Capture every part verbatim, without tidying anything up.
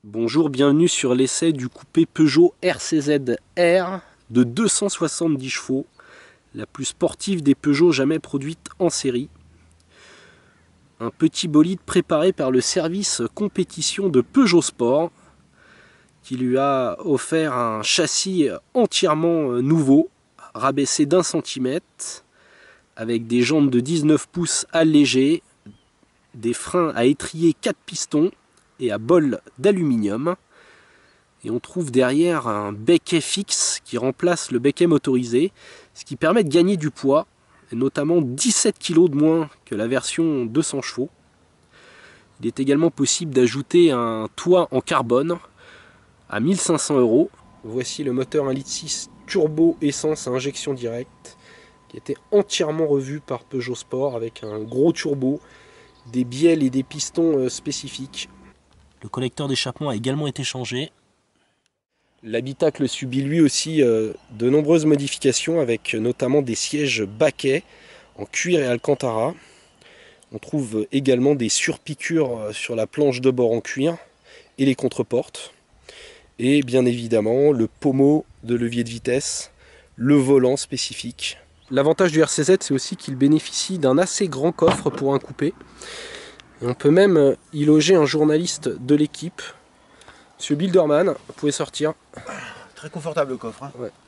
Bonjour, bienvenue sur l'essai du coupé Peugeot R C Z R de deux cent soixante-dix chevaux, la plus sportive des Peugeot jamais produite en série. Un petit bolide préparé par le service compétition de Peugeot Sport, qui lui a offert un châssis entièrement nouveau, rabaissé d'un centimètre, avec des jantes de dix-neuf pouces allégées, des freins à étrier quatre pistons et à bol d'aluminium. Et on trouve derrière un becquet fixe qui remplace le becquet motorisé, ce qui permet de gagner du poids, et notamment dix-sept kilos de moins que la version deux cents chevaux. Il est également possible d'ajouter un toit en carbone à mille cinq cents euros. Voici le moteur un litre six turbo essence à injection directe qui a été entièrement revu par Peugeot Sport avec un gros turbo, des bielles et des pistons spécifiques. Le collecteur d'échappement a également été changé. L'habitacle subit lui aussi euh, de nombreuses modifications avec notamment des sièges baquets en cuir et alcantara. On trouve également des surpiqûres sur la planche de bord en cuir et les contreportes. Et bien évidemment le pommeau de levier de vitesse, le volant spécifique. L'avantage du R C Z, c'est aussi qu'il bénéficie d'un assez grand coffre pour un coupé. Et on peut même y loger un journaliste de l'équipe. Monsieur Bilderman, vous pouvez sortir. Très confortable le coffre. Hein. Ouais.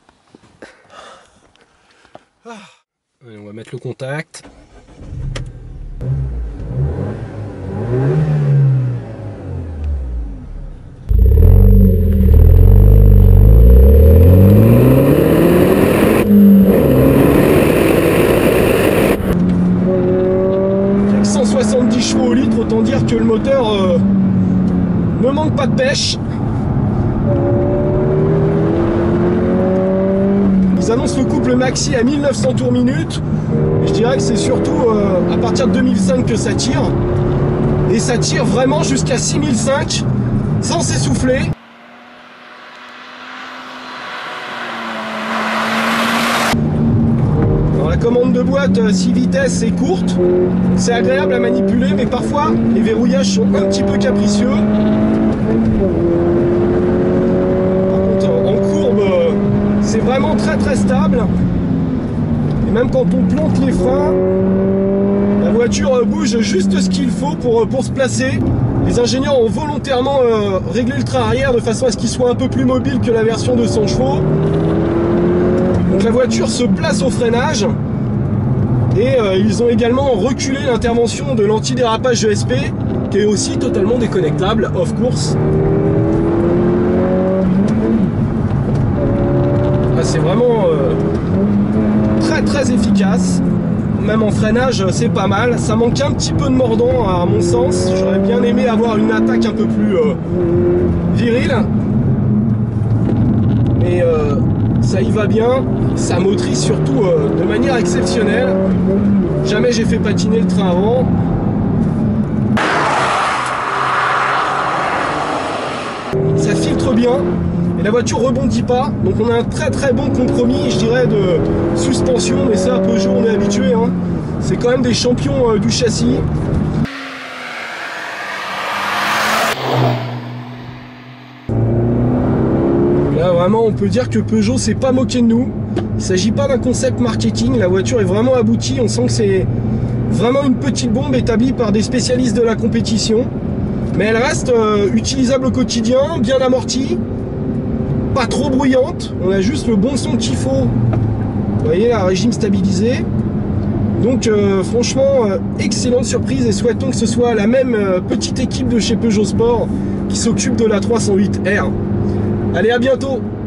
Ah. Allez, on va mettre le contact. cent soixante-dix chevaux au litre, autant dire que le moteur euh, ne manque pas de pêche. Ils annoncent le couple maxi à mille neuf cents tours minute. Et je dirais que c'est surtout euh, à partir de deux mille cinq que ça tire. Et ça tire vraiment jusqu'à six mille cinq sans s'essouffler. La commande de boîte six vitesses est courte, c'est agréable à manipuler, mais parfois les verrouillages sont un petit peu capricieux. Par contre, en courbe, c'est vraiment très très stable. Et même quand on plante les freins, la voiture bouge juste ce qu'il faut pour, pour se placer. Les ingénieurs ont volontairement euh, réglé le train arrière de façon à ce qu'il soit un peu plus mobile que la version de cent chevaux. Donc la voiture se place au freinage et euh, ils ont également reculé l'intervention de l'antidérapage E S P qui est aussi totalement déconnectable off course. Ah, c'est vraiment euh, très très efficace, même en freinage c'est pas mal. Ça manque un petit peu de mordant à mon sens, j'aurais bien aimé avoir une attaque un peu plus euh, virile, mais euh, ça y va bien, ça motorise surtout euh, de manière exceptionnelle. Jamais j'ai fait patiner le train avant. Ça filtre bien et la voiture rebondit pas. Donc on a un très très bon compromis, je dirais, de suspension. Mais ça, Peugeot, on est habitué. Hein. C'est quand même des champions euh, du châssis. Vraiment, on peut dire que Peugeot s'est pas moqué de nous. Il ne s'agit pas d'un concept marketing, la voiture est vraiment aboutie, on sent que c'est vraiment une petite bombe établie par des spécialistes de la compétition. Mais elle reste euh, utilisable au quotidien, bien amortie, pas trop bruyante, on a juste le bon son qu'il faut. Vous voyez, la régime stabilisé. Donc euh, franchement, euh, excellente surprise et souhaitons que ce soit la même euh, petite équipe de chez Peugeot Sport qui s'occupe de la trois cent huit R. Allez, à bientôt!